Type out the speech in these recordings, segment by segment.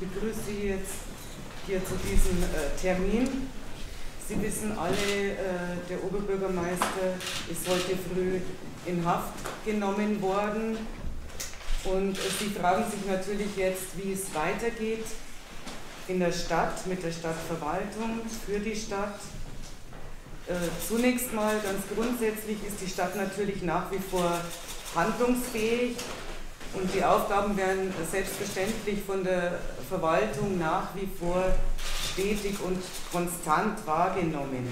begrüße Sie jetzt hier zu diesem Termin. Sie wissen alle, der Oberbürgermeister ist heute früh in Haft genommen worden. Und Sie fragen sich natürlich jetzt, wie es weitergeht in der Stadt, mit der Stadtverwaltung, für die Stadt. Zunächst mal ganz grundsätzlich ist die Stadt natürlich nach wie vor handlungsfähig und die Aufgaben werden selbstverständlich von der Verwaltung nach wie vor stetig und konstant wahrgenommen.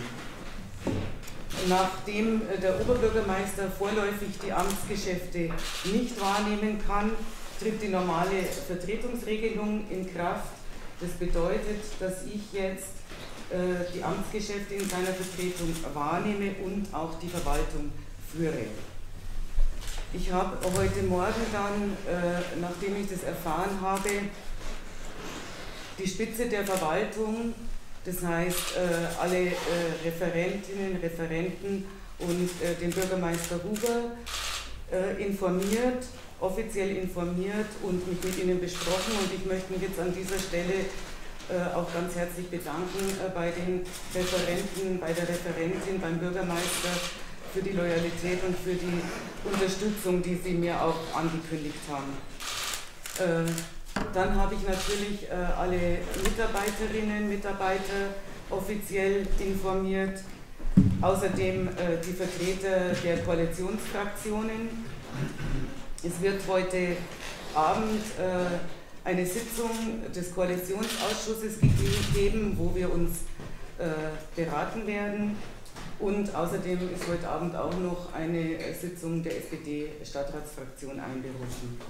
Nachdem der Oberbürgermeister vorläufig die Amtsgeschäfte nicht wahrnehmen kann, tritt die normale Vertretungsregelung in Kraft. Das bedeutet, dass ich jetzt die Amtsgeschäfte in seiner Vertretung wahrnehme und auch die Verwaltung führe. Ich habe heute Morgen dann, nachdem ich das erfahren habe, die Spitze der Verwaltung, das heißt alle Referentinnen, Referenten und den Bürgermeister Huber informiert, offiziell informiert und mich mit ihnen besprochen, und ich möchte mich jetzt an dieser Stelle auch ganz herzlich bedanken bei den Referenten, bei der Referentin, beim Bürgermeister für die Loyalität und für die Unterstützung, die sie mir auch angekündigt haben. Dann habe ich natürlich alle Mitarbeiterinnen, Mitarbeiter offiziell informiert, außerdem die Vertreter der Koalitionsfraktionen. Es wird heute Abend eine Sitzung des Koalitionsausschusses geben, wo wir uns beraten werden. Und außerdem ist heute Abend auch noch eine Sitzung der SPD-Stadtratsfraktion einberufen.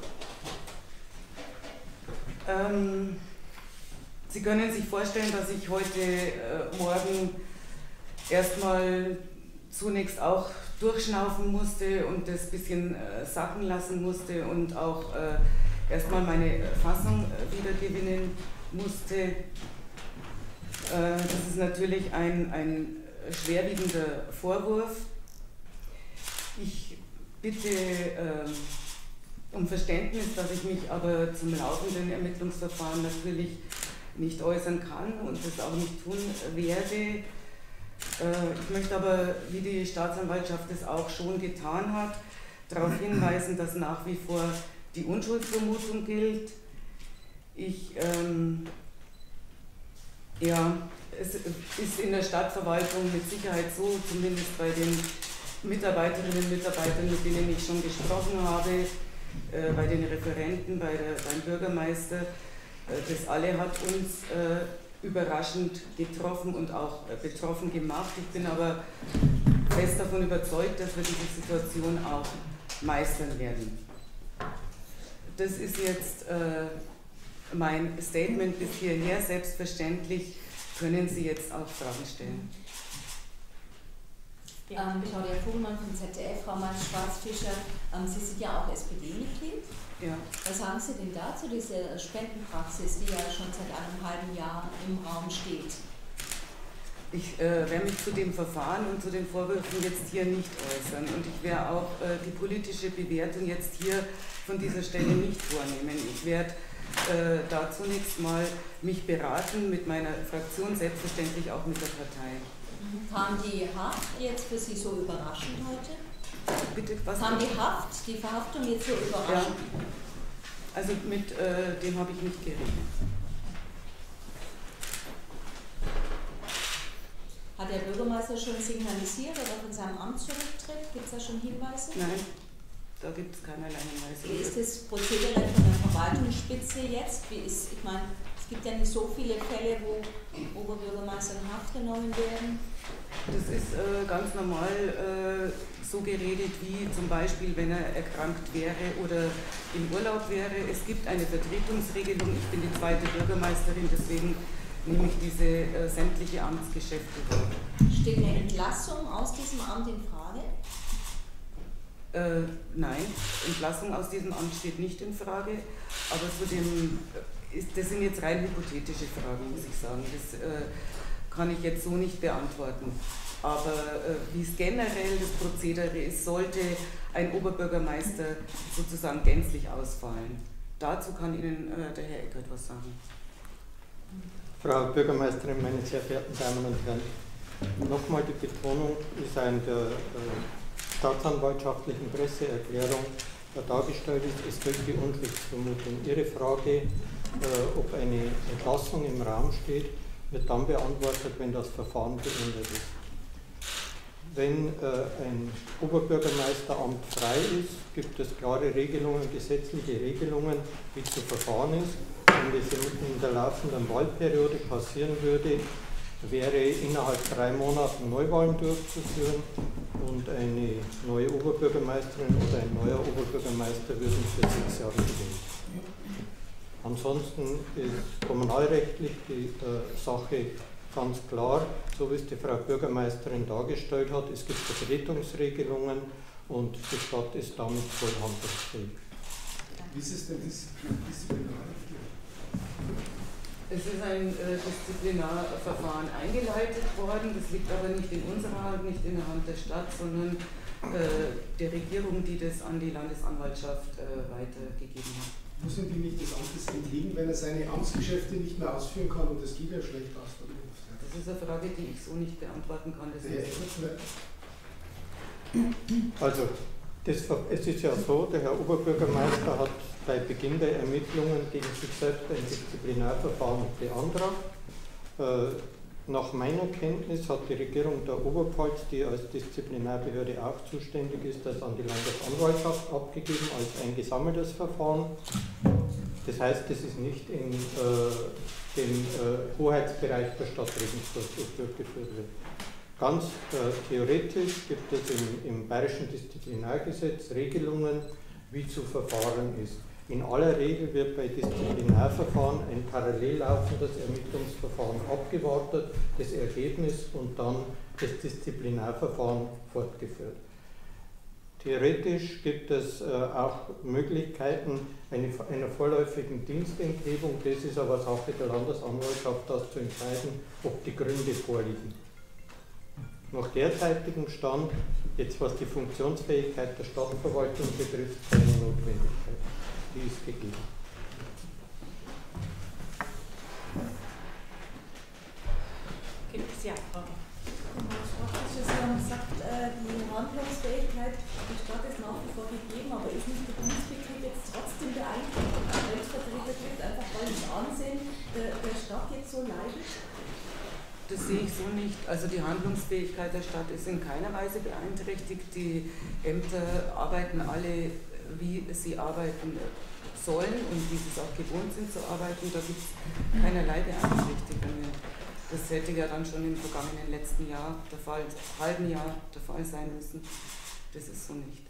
Sie können sich vorstellen, dass ich heute Morgen erstmal zunächst auch durchschnaufen musste und das ein bisschen sacken lassen musste und auch erstmal meine Fassung wiedergewinnen musste. Das ist natürlich ein schwerwiegender Vorwurf. Ich bitte um Verständnis, dass ich mich aber zum laufenden Ermittlungsverfahren natürlich nicht äußern kann und das auch nicht tun werde. Ich möchte aber, wie die Staatsanwaltschaft es auch schon getan hat, darauf hinweisen, dass nach wie vor die Unschuldsvermutung gilt. Es ist in der Stadtverwaltung mit Sicherheit so, zumindest bei den Mitarbeiterinnen und Mitarbeitern, mit denen ich schon gesprochen habe, bei den Referenten, beim Bürgermeister, das alle hat uns überraschend getroffen und auch betroffen gemacht. Ich bin aber fest davon überzeugt, dass wir diese Situation auch meistern werden. Das ist jetzt mein Statement bis hierher. Selbstverständlich können Sie jetzt auch Fragen stellen. Claudia Vogelmann vom ZDF, Frau Schwarzfischer, Sie sind ja auch SPD-Mitglied. Ja. Was sagen Sie denn dazu, diese Spendenpraxis, die ja schon seit einem halben Jahr im Raum steht? Ich werde mich zu dem Verfahren und zu den Vorwürfen jetzt hier nicht äußern, und ich werde auch die politische Bewertung jetzt hier von dieser Stelle nicht vornehmen. Ich werde da zunächst mal mich beraten mit meiner Fraktion, selbstverständlich auch mit der Partei. Kam die Haft jetzt für Sie so überraschend heute? Bitte, was? Kam die Verhaftung jetzt so überraschend? Ja. Also mit dem habe ich nicht gerechnet. Hat der Bürgermeister schon signalisiert, ob er von seinem Amt zurücktritt? Gibt es da schon Hinweise? Nein, da gibt es keinerlei Hinweise. Wie ist das Prozedere von der Verwaltungsspitze jetzt? Ich meine, es gibt ja nicht so viele Fälle, wo Oberbürgermeister in Haft genommen werden. Das ist ganz normal so geregelt, wie zum Beispiel, wenn er erkrankt wäre oder im Urlaub wäre. Es gibt eine Vertretungsregelung. Ich bin die zweite Bürgermeisterin, deswegen nehme ich diese sämtliche Amtsgeschäfte wahr. Steht eine Entlassung aus diesem Amt in Frage? Nein, Entlassung aus diesem Amt steht nicht in Frage, aber das sind jetzt rein hypothetische Fragen, muss ich sagen. Das kann ich jetzt so nicht beantworten. Aber wie es generell das Prozedere ist, sollte ein Oberbürgermeister sozusagen gänzlich ausfallen. Dazu kann Ihnen der Herr Eckert was sagen. Frau Bürgermeisterin, meine sehr verehrten Damen und Herren, nochmal die Betonung ist in der staatsanwaltschaftlichen Presseerklärung dargestellt ist, es gilt die Unschuldsvermutung. Ihre Frage, ob eine Entlassung im Raum steht, wird dann beantwortet, wenn das Verfahren beendet ist. Wenn ein Oberbürgermeisteramt frei ist, gibt es klare Regelungen, gesetzliche Regelungen, wie zu verfahren ist. Wenn es in der laufenden Wahlperiode passieren würde, wäre innerhalb 3 Monaten Neuwahlen durchzuführen und eine neue Oberbürgermeisterin oder ein neuer Oberbürgermeister würden für 6 Jahre gewählt. Ansonsten ist kommunalrechtlich die Sache ganz klar, so wie es die Frau Bürgermeisterin dargestellt hat. Es gibt Vertretungsregelungen und die Stadt ist damit voll handlungsfähig. Wie ist es denn disziplinarisch? Es ist ein Disziplinarverfahren eingeleitet worden, das liegt aber nicht in unserer Hand, nicht in der Hand der Stadt, sondern der Regierung, die das an die Landesanwaltschaft weitergegeben hat. Muss ihm die nicht des Amtes entliegen, wenn er seine Amtsgeschäfte nicht mehr ausführen kann und das geht ja schlecht aus? Das ist eine Frage, die ich so nicht beantworten kann. Also, es ist ja so, der Herr Oberbürgermeister hat bei Beginn der Ermittlungen gegen sich selbst ein Disziplinarverfahren beantragt. Nach meiner Kenntnis hat die Regierung der Oberpfalz, die als Disziplinarbehörde auch zuständig ist, das an die Landesanwaltschaft abgegeben als ein gesammeltes Verfahren. Das heißt, es ist nicht in den Hoheitsbereich der Stadt Regensburg durchgeführt wird. Ganz theoretisch gibt es im Bayerischen Disziplinargesetz Regelungen, wie zu verfahren ist. In aller Regel wird bei Disziplinarverfahren ein parallel laufendes Ermittlungsverfahren abgewartet, das Ergebnis und dann das Disziplinarverfahren fortgeführt. Theoretisch gibt es auch Möglichkeiten einer vorläufigen Dienstenthebung, das ist aber Sache der Landesanwaltschaft, das zu entscheiden, ob die Gründe vorliegen. Nach derzeitigem Stand, jetzt was die Funktionsfähigkeit der Stadtverwaltung betrifft, keine Notwendigkeit. Die ist gegeben. Gibt es ja Fragen? Sie haben gesagt, die Handlungsfähigkeit der Stadt ist nach wie vor gegeben, aber ist nicht der Dienstbetrieb jetzt trotzdem beeinträchtigt? Der Selbstvertreter trifft einfach, weil das Ansehen der Stadt jetzt so leidet? Das sehe ich so nicht. Also die Handlungsfähigkeit der Stadt ist in keiner Weise beeinträchtigt. Die Ämter arbeiten alle, wie sie arbeiten sollen und wie sie es auch gewohnt sind zu arbeiten. Da gibt es keinerlei Beeinträchtigungen. Das hätte ja dann schon im vergangenen letzten Jahr, halben Jahr der Fall sein müssen. Das ist so nicht.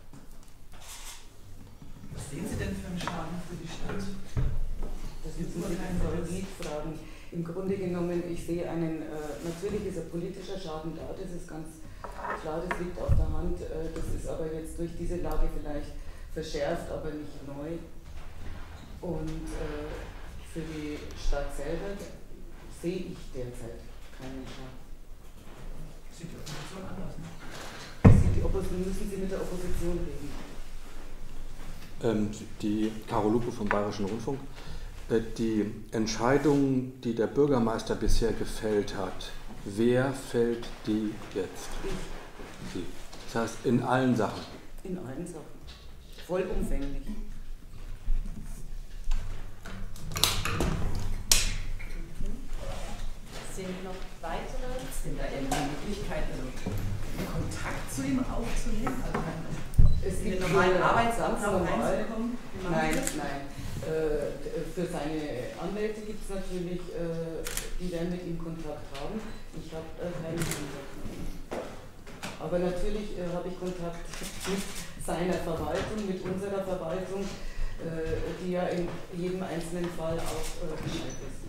Was sehen Sie denn für einen Schaden für die Stadt? Das müssen Sie Frau Ried fragen. Im Grunde genommen, ich sehe natürlich ist ein politischer Schaden da, das ist ganz klar, das liegt auf der Hand. Das ist aber jetzt durch diese Lage vielleicht verschärft, aber nicht neu. Und für die Stadt selber sehe ich derzeit keinen Schaden. Sieht die Opposition anders, ne? Müssen Sie mit der Opposition reden? Die Caro Lupe vom Bayerischen Rundfunk. Die Entscheidung, die der Bürgermeister bisher gefällt hat, wer fällt die jetzt? Sie. Das heißt, in allen Sachen? In allen Sachen. Vollumfänglich. Sind noch weitere? Ist denn da irgendeine Möglichkeit, Kontakt zu ihm aufzunehmen? Also Es in gibt den normalen ganz Arbeitsablauf normal. reinzukommen? Nein. Für seine Anwälte gibt es natürlich, die werden mit ihm Kontakt haben. Ich habe keinen Kontakt mit ihm. Aber natürlich habe ich Kontakt mit seiner Verwaltung, mit unserer Verwaltung, die ja in jedem einzelnen Fall auch Bescheid wissen.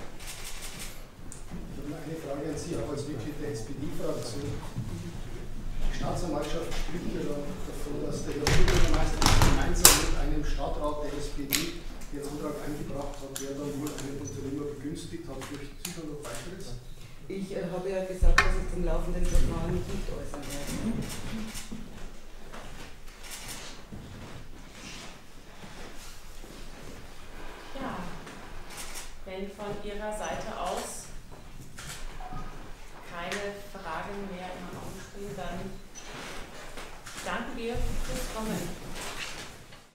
Eine Frage an Sie, auch als Mitglied der SPD-Fraktion. Die Staatsanwaltschaft spricht ja davon, dass der Bürgermeister gemeinsam mit einem Stadtrat der SPD den Antrag eingebracht hat, der dann wohl einen Unternehmer begünstigt hat. Fürchten Sie da noch weiteres? Ich habe ja gesagt, dass ich zum laufenden Verfahren mich nicht äußern werde. Ja, wenn Wenn von Ihrer Seite aus keine Fragen mehr im Raum stehen, dann danken wir fürs Kommen.